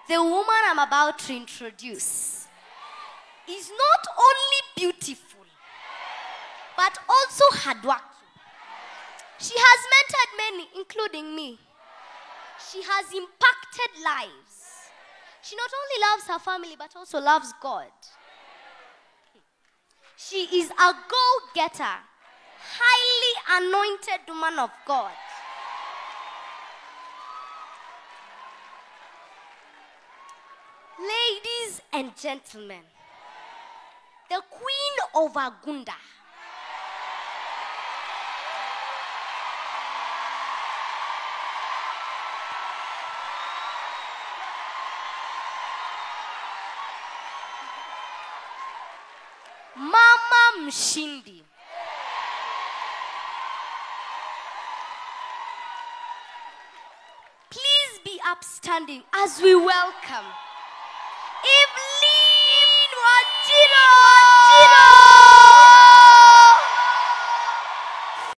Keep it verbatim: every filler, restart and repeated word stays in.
The woman I'm about to introduce is not only beautiful, but also hardworking. She has mentored many, including me. She has impacted lives. She not only loves her family, but also loves God. She is a go-getter, highly anointed woman of God. Ladies and gentlemen, the Queen of Agunda. Mama Mshindi. Please be upstanding as we welcome